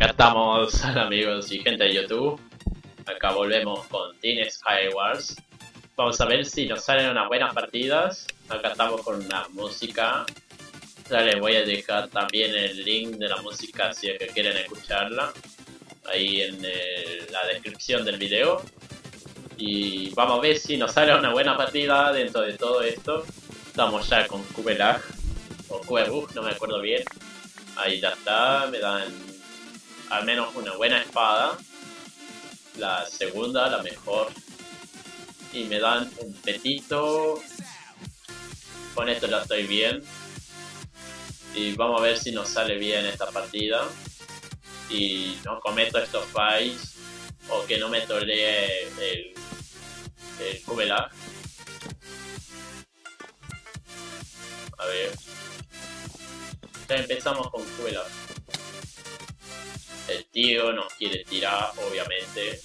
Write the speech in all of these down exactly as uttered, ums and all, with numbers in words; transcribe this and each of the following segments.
Acá estamos, amigos y gente de YouTube. Acá volvemos con Teen Skywars. Vamos a ver si nos salen unas buenas partidas. Acá estamos con una música. Ya les voy a dejar también el link de la música si es que quieren escucharla. Ahí en el, la descripción del video. Y vamos a ver si nos sale una buena partida dentro de todo esto. Estamos ya con Cubelag o Cuebug, no me acuerdo bien. Ahí ya está, me dan al menos una buena espada. La segunda, la mejor. Y me dan un petito. Con esto ya estoy bien. Y vamos a ver si nos sale bien esta partida. Y no cometo estos fights. O que no me tolee el, el Cubelag. A ver. Ya empezamos con Cubelag. El tío nos quiere tirar, obviamente.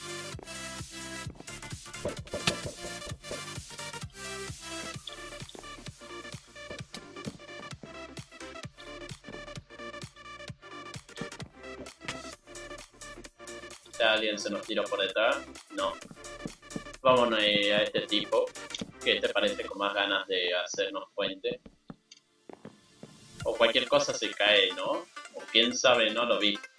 ¿Ya alguien se nos tiró por detrás? No. Vámonos a este tipo, que este parece con más ganas de hacernos puente. O cualquier cosa se cae, ¿no? O quién sabe, no lo vi.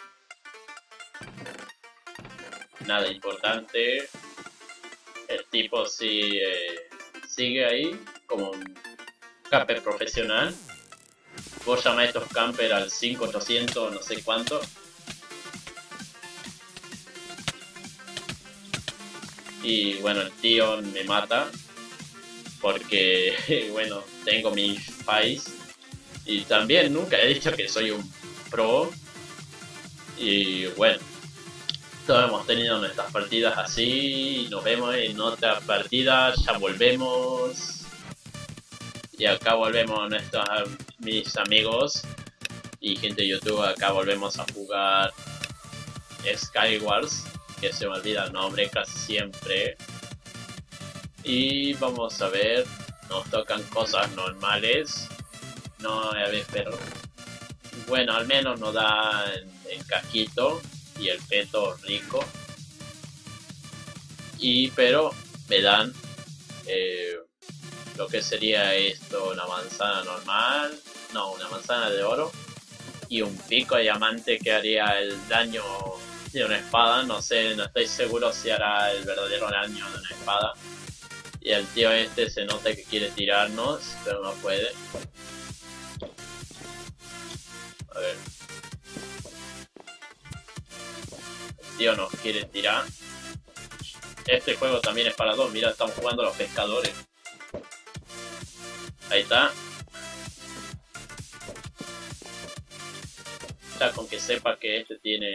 Nada importante. El tipo sigue, sigue ahí como un camper profesional. Vos llamás a estos camper al cinco ochocientos no sé cuánto. Y bueno, el tío me mata. Porque, bueno, tengo mis fights. Y también nunca he dicho que soy un pro. Y bueno, todos hemos tenido nuestras partidas así. Nos vemos en otras partidas. Ya volvemos. Y acá volvemos nuestros, mis amigos y gente de YouTube. Acá volvemos a jugar Skywars, que se me olvida el nombre casi siempre. Y vamos a ver, nos tocan cosas normales. No, a ver, pero bueno, al menos nos dan el casquito y el peto rico. Y pero me dan eh, lo que sería esto, una manzana normal, no, una manzana de oro y un pico de diamante que haría el daño de una espada. No sé, no estoy seguro si hará el verdadero daño de una espada. Y el tío este se nota que quiere tirarnos, pero no puede. A ver. El tío nos quiere tirar. Este juego también es para dos. Mira, están jugando los pescadores. Ahí está. Ya con que sepa que este tiene...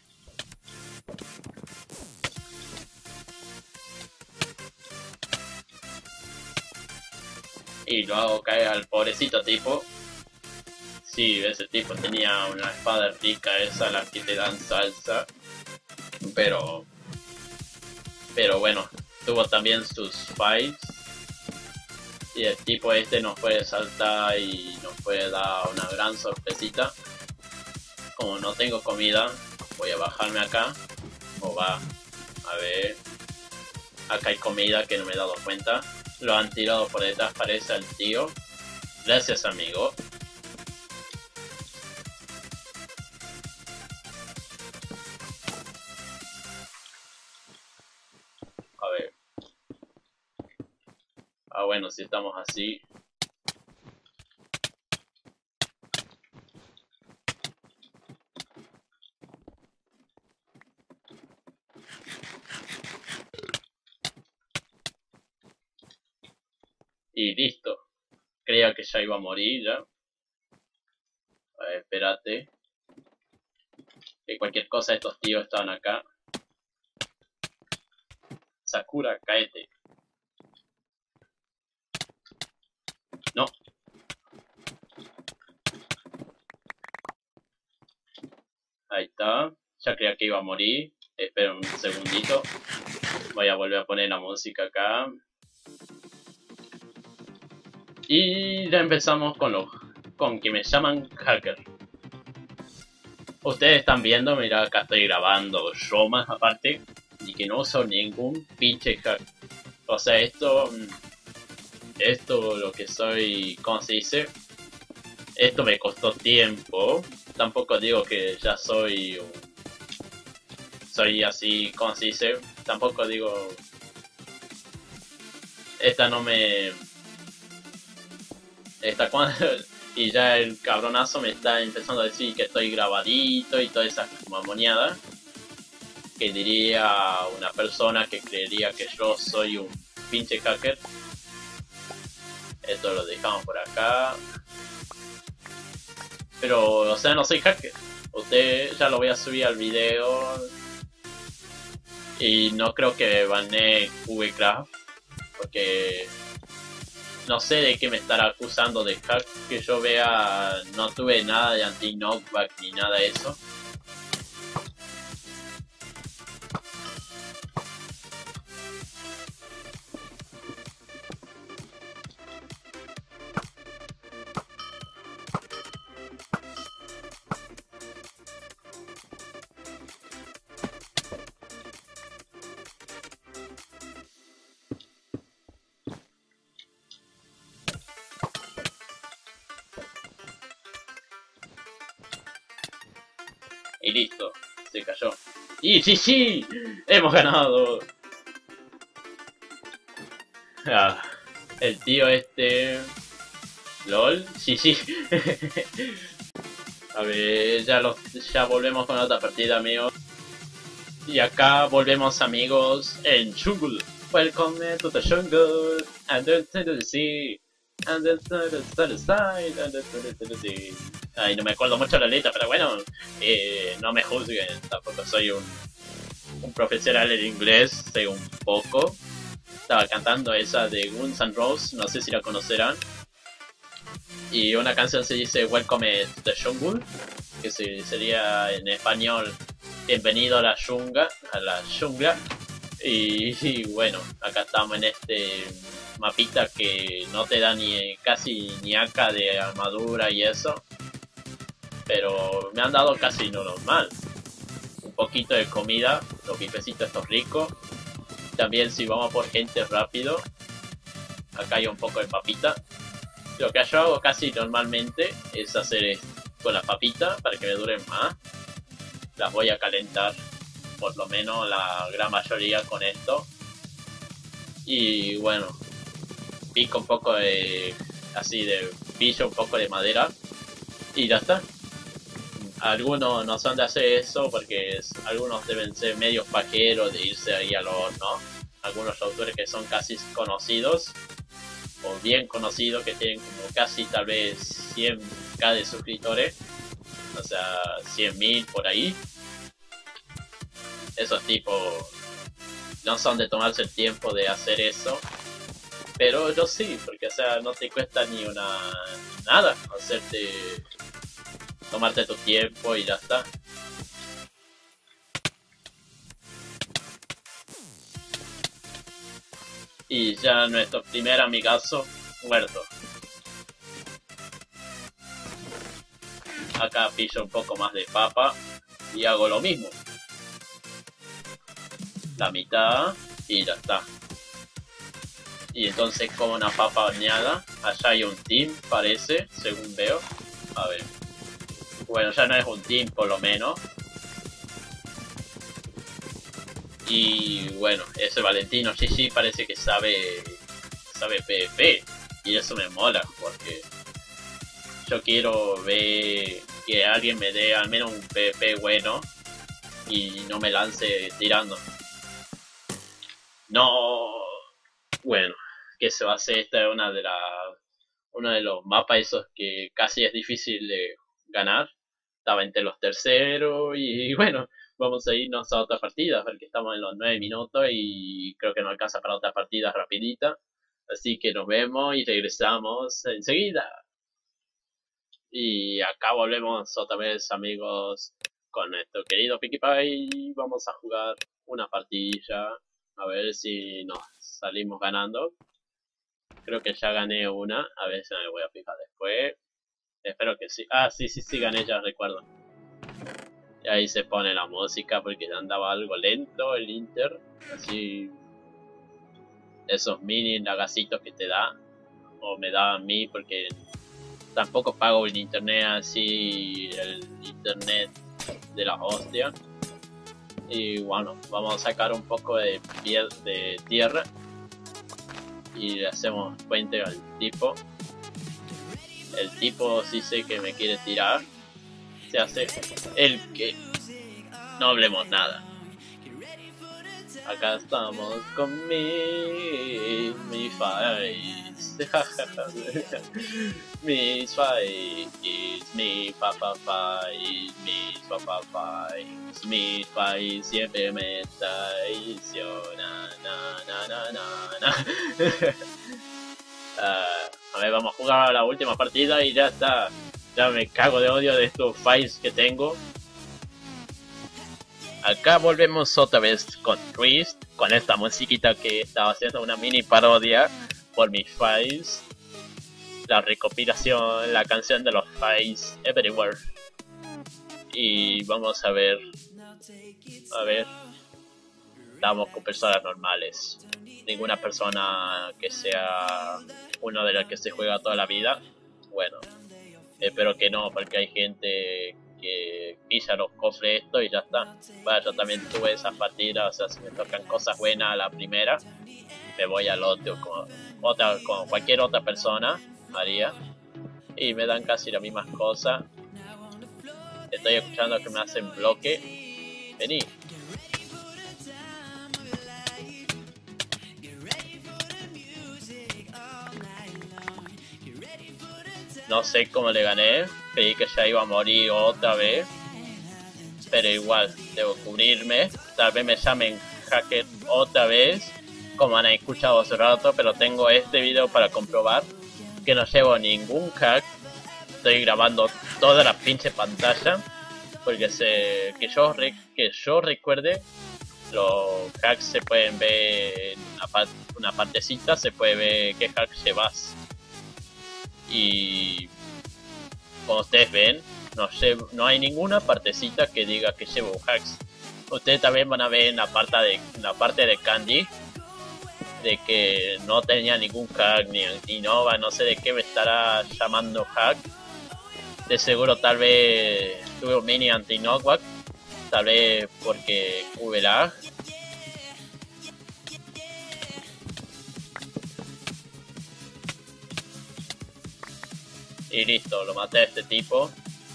Y lo hago caer al pobrecito tipo. Sí, ese tipo tenía una espada rica, esa la que te dan salsa. Pero... Pero bueno, tuvo también sus fights. Y el tipo este nos puede saltar y nos puede dar una gran sorpresita. Como no tengo comida, voy a bajarme acá. O va, a ver. Acá hay comida que no me he dado cuenta. Lo han tirado por detrás, parece al tío. Gracias, amigo. A ver. Ah, bueno, si estamos así. Y listo. Creía que ya iba a morir ya. A ver, espérate. Que cualquier cosa estos tíos estaban acá. Sakura, cáete. No. Ahí está. Ya creía que iba a morir. Espera un segundito. Voy a volver a poner la música acá. Y ya empezamos con los... con que me llaman hacker. Ustedes están viendo, mira, acá estoy grabando yo más aparte y que no uso ningún pinche hack. O sea, esto, esto lo que soy, ¿cómo se dice? Esto me costó tiempo. Tampoco digo que ya soy, soy así, ¿cómo se dice? Tampoco digo, esta no me, esta cuando y ya el cabronazo me está empezando a decir que estoy grabadito y toda esa mamoneada que diría una persona que creería que yo soy un pinche hacker. Esto lo dejamos por acá. Pero, o sea, no soy hacker. Usted ya lo voy a subir al video. Y no creo que banee Cubecraft. Porque no sé de qué me estará acusando de hack. Que yo vea, no tuve nada de anti-knockback ni nada de eso. Y listo, se cayó. ¡Y sí, sí! ¡Hemos ganado! Ah, el tío este... ¿Lol? Sí, sí. A ver, ya, los, ya volvemos con otra partida, amigos. Y acá volvemos, amigos, en Jungle. Welcome to the jungle, and then to the sea, and then to the side, and then to the sea. Ay, no me acuerdo mucho la letra, pero bueno, eh, no me juzguen, tampoco soy un, un profesional en inglés, sé un poco. Estaba cantando esa de Guns N' Roses, no sé si la conocerán. Y una canción se dice Welcome to the Jungle, que se, sería en español Bienvenido a la jungla, a la jungla. Y, y bueno, acá estamos en este mapita que no te da ni casi ni acá de armadura y eso. Pero me han dado casi lo normal. Un poquito de comida, los bifecitos estos ricos. También si vamos por gente rápido, acá hay un poco de papita. Lo que yo hago casi normalmente es hacer esto con la papita para que me duren más. Las voy a calentar, por lo menos la gran mayoría con esto. Y bueno, pico un poco de, así de pillo un poco de madera y ya está. Algunos no son de hacer eso porque es, algunos deben ser medios pajeros de irse ahí al horno. Algunos autores que son casi conocidos o bien conocidos, que tienen como casi tal vez cien k de suscriptores, o sea, cien mil por ahí. Esos tipos no son de tomarse el tiempo de hacer eso, pero yo sí, porque o sea, no te cuesta ni una nada hacerte, tomarte tu tiempo y ya está. Y ya nuestro primer amigazo muerto. Acá pillo un poco más de papa y hago lo mismo. La mitad y ya está. Y entonces como una papa horneada. Allá hay un team, parece, según veo. A ver. Bueno, ya no es un team por lo menos. Y bueno, ese Valentino G G parece que sabe sabe PvP. Y eso me mola, porque yo quiero ver que alguien me dé al menos un PvP bueno y no me lance tirando. No, bueno, ¿qué se va a hacer? Esta es una de las uno de los mapas esos que casi es difícil de ganar. Estaba entre los terceros y bueno, vamos a irnos a otra partida porque estamos en los nueve minutos y creo que no alcanza para otra partida rapidita. Así que nos vemos y regresamos enseguida. Y acá volvemos otra vez, amigos, con nuestro querido PewDiePie. Vamos a jugar una partida. A ver si nos salimos ganando. Creo que ya gané una. A ver si me voy a fijar después. Espero que sí. Ah, sí, sí, sí, gané, ya recuerdo. Y ahí se pone la música porque andaba algo lento el Inter. Así, esos mini lagacitos que te da, o me da a mí porque tampoco pago el internet así, el internet de la hostia. Y bueno, vamos a sacar un poco de piel de tierra y le hacemos puente al tipo. El tipo sí sé que me quiere tirar. Se hace el que no hablemos nada. Acá estamos con mi mi face. Mi face, mi papá face, mi papá face, mi face siempre me traiciona, na na na na na. uh, a ver, vamos a jugar a la última partida y ya está. Ya me cago de odio de estos fights que tengo. Acá volvemos otra vez con Twist, con esta musiquita que estaba haciendo una mini parodia por mis fights. La recopilación, la canción de los fights Everywhere. Y vamos a ver. A ver. Estamos con personas normales. Ninguna persona que sea uno de los que se juega toda la vida. Bueno, espero que no, porque hay gente que pisa los cofres esto y ya está. Bueno, yo también tuve esas partidas, o sea, si me tocan cosas buenas a la primera, me voy al otro, como, otra, como cualquier otra persona haría. Y me dan casi las mismas cosas. Estoy escuchando que me hacen bloque. Vení. No sé cómo le gané. Creí que ya iba a morir otra vez. Pero igual, debo cubrirme. Tal vez me llamen hacker otra vez, como han escuchado hace rato. Pero tengo este video para comprobar que no llevo ningún hack. Estoy grabando toda la pinche pantalla. Porque se, que, yo re, que yo recuerde, los hacks se pueden ver en una, part, una partecita. Se puede ver qué hack llevas. Y como ustedes ven, no, llevo, no hay ninguna partecita que diga que llevo hacks. Ustedes también van a ver en la parte de, en la parte de Candy de que no tenía ningún hack, ni Innova, no sé de qué me estará llamando hack. De seguro tal vez tuve un mini anti-knockback, tal vez porque hubo lag. Y listo, lo maté a este tipo.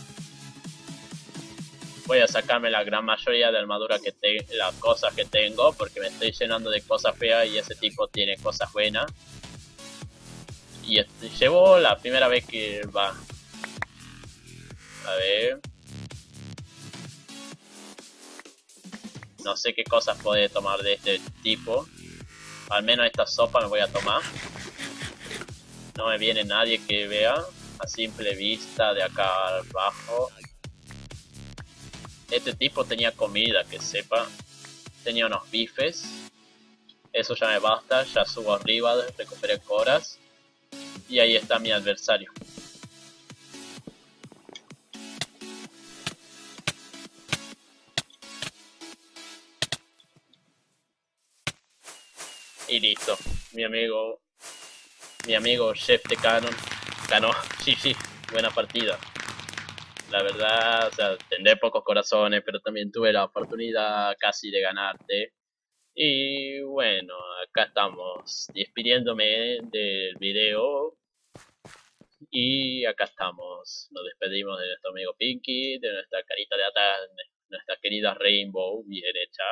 Voy a sacarme la gran mayoría de armadura que tengo, las cosas que tengo, porque me estoy llenando de cosas feas y ese tipo tiene cosas buenas. Y este, llevo la primera vez que va. A ver. No sé qué cosas puede tomar de este tipo. Al menos esta sopa me voy a tomar. No me viene nadie que vea a simple vista de acá abajo. Este tipo tenía comida, que sepa. Tenía unos bifes. Eso ya me basta. Ya subo arriba, recuperé coras. Y ahí está mi adversario. Y listo. Mi amigo... Mi amigo Chef de Canon ganó. Sí, sí. Buena partida. La verdad, o sea, tendré pocos corazones, pero también tuve la oportunidad casi de ganarte. Y bueno, acá estamos despidiéndome del video. Y acá estamos. Nos despedimos de nuestro amigo Pinky, de nuestra carita de atrás, nuestra querida Rainbow, bien hecha.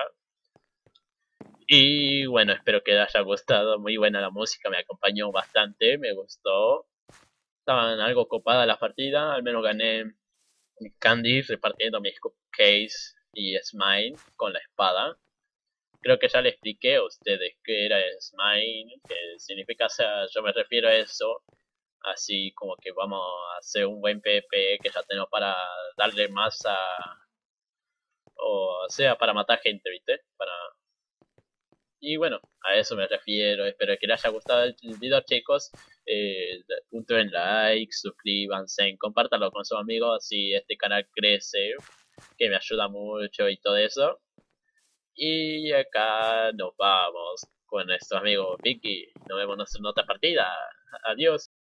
Y bueno, espero que les haya gustado. Muy buena la música, me acompañó bastante, me gustó. Estaban algo copadas las partidas, al menos gané Candy repartiendo mis cupcakes y Smile con la espada. Creo que ya le expliqué a ustedes qué era Smile, que significa, o sea, yo me refiero a eso, así como que vamos a hacer un buen PvP que ya tenemos para darle más a... O sea, para matar gente, ¿viste? Para... Y bueno, a eso me refiero. Espero que les haya gustado el video, chicos. Eh, punten like, suscríbanse, compártanlo con sus amigos, así este canal crece. que me ayuda mucho y todo eso. Y acá nos vamos con nuestro amigo Vicky. Nos vemos en otra partida. Adiós.